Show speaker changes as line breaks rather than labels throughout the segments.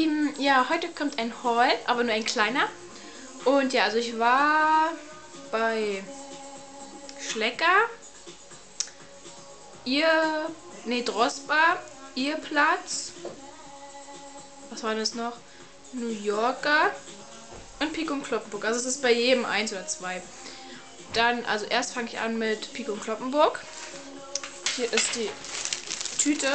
Lieben, ja, heute kommt ein Haul, aber nur ein kleiner. Und ja, also ich war bei Schlecker, Drosper, ihr Platz. Was war das noch? New Yorker und Pico und Kloppenburg. Also es ist bei jedem 1 oder 2. Dann, also erst fange ich an mit Pico und Kloppenburg. Hier ist die Tüte.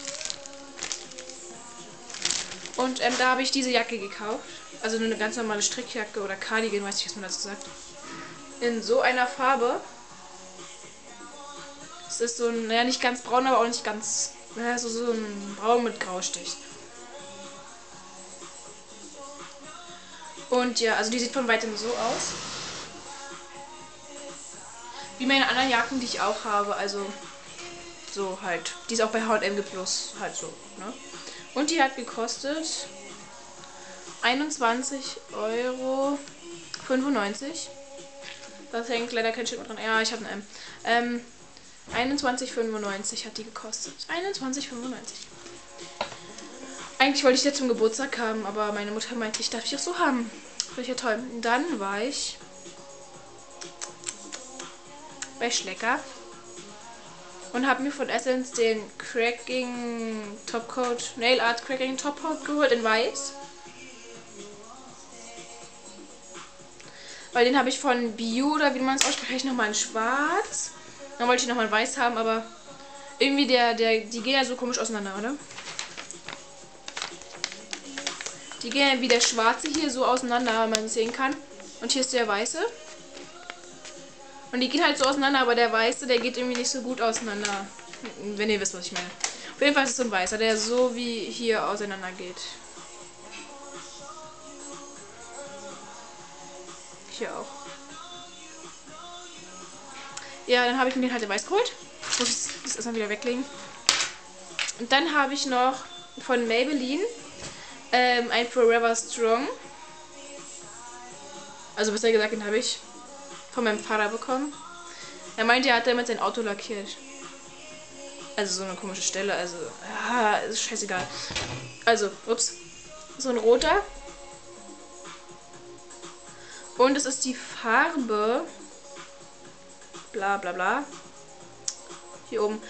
Und da habe ich diese Jacke gekauft. Also nur eine ganz normale Strickjacke oder Cardigan, weiß ich, was man dazu sagt. In so einer Farbe. Es ist so ein, naja, nicht ganz braun, aber auch nicht ganz, naja, so ein Braun mit Graustich. Und ja, also die sieht von weitem so aus. Wie meine anderen Jacken, die ich auch habe. Also so halt. Die ist auch bei H&M gibt, bloß halt so, ne? Und die hat gekostet 21,95 €. Das hängt leider kein Schild mehr dran. Ja, ich habe ein M. 21,95 € hat die gekostet. 21,95 €. Eigentlich wollte ich die zum Geburtstag haben, aber meine Mutter meinte, ich darf die auch so haben. Finde ich ja toll. Dann war ich bei Schlecker und habe mir von Essence den Cracking Topcoat, Nail Art Cracking Topcoat geholt in weiß. Weil den habe ich von Bio, oder wie man es ausspricht, nochmal in schwarz. Dann wollte ich nochmal in weiß haben, aber irgendwie die gehen ja so komisch auseinander, oder? Die gehen ja wie der schwarze hier so auseinander, wenn man es sehen kann. Und hier ist der weiße. Und die gehen halt so auseinander, aber der weiße, der geht irgendwie nicht so gut auseinander. Wenn ihr wisst, was ich meine. Auf jeden Fall ist es so ein weißer, der so wie hier auseinander geht. Hier auch. Ja, dann habe ich mir den halt in weiß geholt. Muss ich das erstmal wieder weglegen. Und dann habe ich noch von Maybelline ein Forever Strong. Also besser gesagt, den habe ich von meinem Vater bekommen. Er meinte, er hat damit sein Auto lackiert. Also so eine komische Stelle, also ja, ist scheißegal. Also, ups, so ein roter. Und es ist die Farbe bla bla bla. Hier oben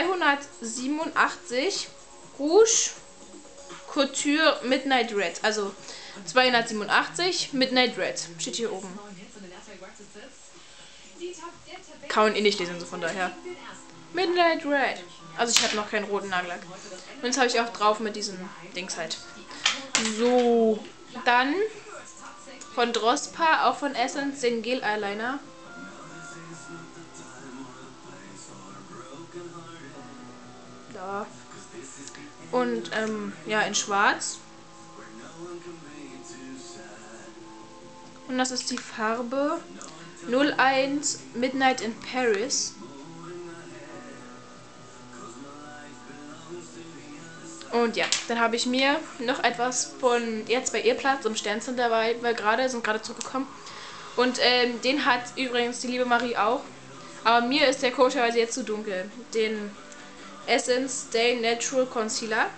287 Rouge Couture Midnight Red. Also 287 Midnight Red. Steht hier oben. Kann man eh nicht lesen, so von daher. Midnight Red. Also ich habe noch keinen roten Nagellack. Und jetzt habe ich auch drauf mit diesem Dings halt. So. Dann von Drospa, auch von Essence, den Gel Eyeliner. Da. Und ja, in schwarz. Und das ist die Farbe 01 Midnight in Paris. Und ja, dann habe ich mir noch etwas von jetzt bei ihr Platz im Sternchen dabei, weil sind gerade zurückgekommen. Und den hat übrigens die liebe Marie auch. Aber mir ist der komischerweise jetzt zu dunkel. Den Essence Day Natural Concealer.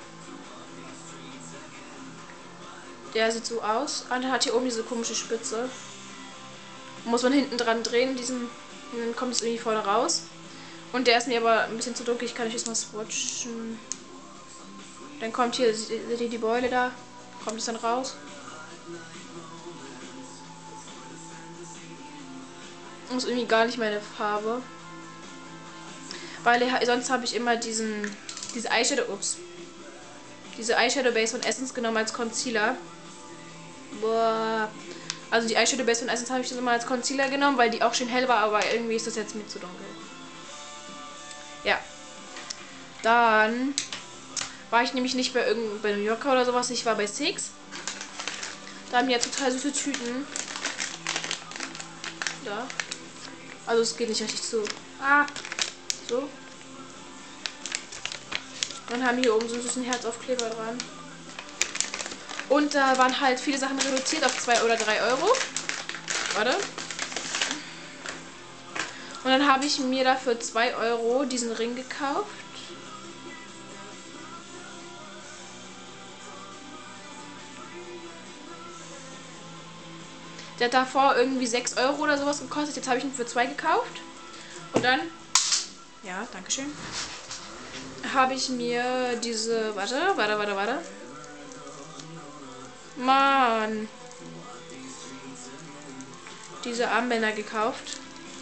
Der sieht so aus. Und der hat hier oben diese komische Spitze. Muss man hinten dran drehen, dann kommt es irgendwie vorne raus. Und der ist mir aber ein bisschen zu dunkel. Ich kann euch jetzt mal swatchen. Dann kommt hier, seht ihr die Beule da? Kommt es dann raus? Das ist irgendwie gar nicht meine Farbe. Weil sonst habe ich immer diese Eyeshadow Base von Essence genommen als Concealer. Boah. Also die Eyeshadow Base von Essence habe ich das immer als Concealer genommen, weil die auch schön hell war, aber irgendwie ist das jetzt mir zu dunkel. Ja. Dann war ich nämlich nicht bei New Yorker oder sowas, ich war bei Six. Da haben die ja total süße Tüten. Da. Also es geht nicht richtig zu. Ah. So. Dann haben hier oben so einen süßen Herzaufkleber dran. Und da waren halt viele Sachen reduziert auf 2 oder 3 Euro. Warte. Und dann habe ich mir dafür 2 Euro diesen Ring gekauft. Der hat davor irgendwie 6 Euro oder sowas gekostet. Jetzt habe ich ihn für 2 gekauft. Und dann, ja, dankeschön, habe ich mir diese, warte. Mann. Diese Armbänder gekauft.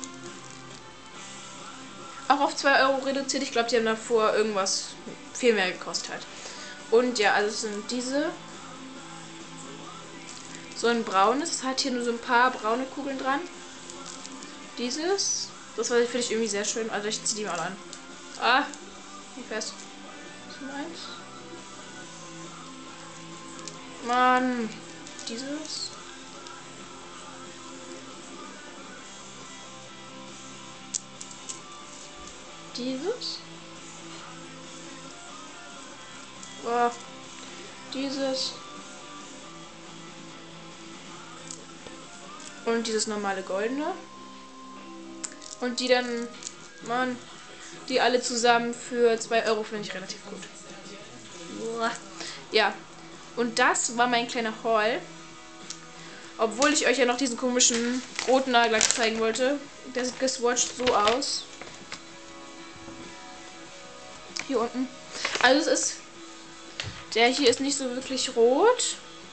Auch auf 2 Euro reduziert. Ich glaube, die haben davor irgendwas viel mehr gekostet halt. Und ja, also es sind diese. So ein braunes. Es hat hier nur so ein paar braune Kugeln dran. Dieses. Das finde ich irgendwie sehr schön. Also ich ziehe die mal an. Ah, nicht fest. Was ist meins? Mann. Dieses. Dieses. Boah. Dieses. Und dieses normale goldene. Und die dann, Mann, die alle zusammen für 2 Euro finde ich relativ gut. Boah. Ja. Und das war mein kleiner Haul. Obwohl ich euch ja noch diesen komischen roten Nagellack zeigen wollte. Der sieht geswatcht so aus. Hier unten. Also es ist... Der hier ist nicht so wirklich rot.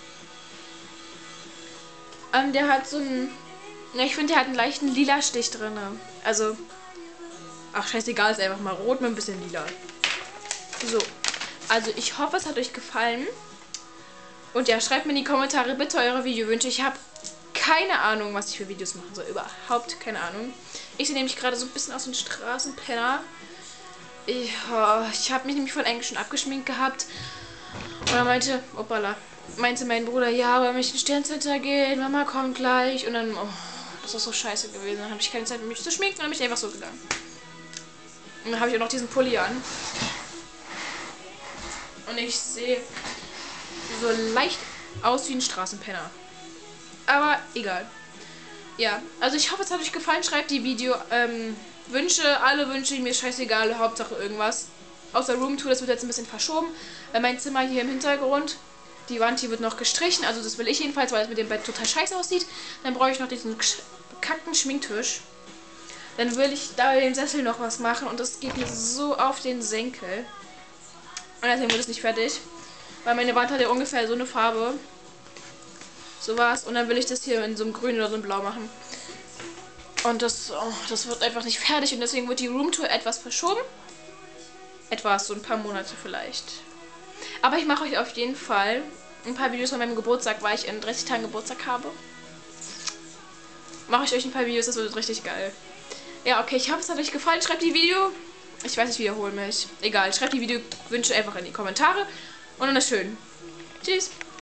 Der hat so einen... Ja, ich finde, der hat einen leichten lila Stich drin. Also... Ach, scheißegal, ist einfach mal rot mit ein bisschen lila. So. Also ich hoffe, es hat euch gefallen. Und ja, schreibt mir in die Kommentare bitte eure Videowünsche. Ich habe keine Ahnung, was ich für Videos machen soll. Überhaupt keine Ahnung. Ich sehe nämlich gerade so ein bisschen aus wie ein Straßenpenner. Ich habe mich nämlich von eigentlich schon abgeschminkt gehabt. Und dann meinte mein Bruder, ja, aber mich ins Sterncenter gehen, Mama kommt gleich. Und dann, oh, das ist so scheiße gewesen. Dann habe ich keine Zeit, mich zu schminken, und dann bin ich einfach so gegangen. Und dann habe ich auch noch diesen Pulli an. Und ich sehe so leicht aus wie ein Straßenpenner. Aber egal. Ja, also ich hoffe, es hat euch gefallen. Schreibt die Wünsche, alle Wünsche, mir scheißegal, Hauptsache irgendwas. Außer Roomtour, das wird jetzt ein bisschen verschoben. Mein Zimmer hier im Hintergrund, die Wand hier wird noch gestrichen, also das will ich jedenfalls, weil es mit dem Bett total scheiße aussieht. Dann brauche ich noch diesen bekackten Schminktisch. Dann will ich da bei dem Sessel noch was machen und das geht mir so auf den Senkel. Und deswegen wird es nicht fertig. Weil meine Wand hat ja ungefähr so eine Farbe. So war's. Und dann will ich das hier in so einem Grün oder so einem Blau machen. Und das wird einfach nicht fertig. Und deswegen wird die Roomtour etwas verschoben. Etwas, so ein paar Monate vielleicht. Aber ich mache euch auf jeden Fall ein paar Videos von meinem Geburtstag, weil ich in 30 Tagen Geburtstag habe. Mache ich euch ein paar Videos, das wird richtig geil. Ja, okay, ich hoffe, es hat euch gefallen. Schreibt die Video. Ich weiß, ich wiederhole mich. Egal, schreibt die Videowünsche einfach in die Kommentare. Und dann ist schön. Tschüss.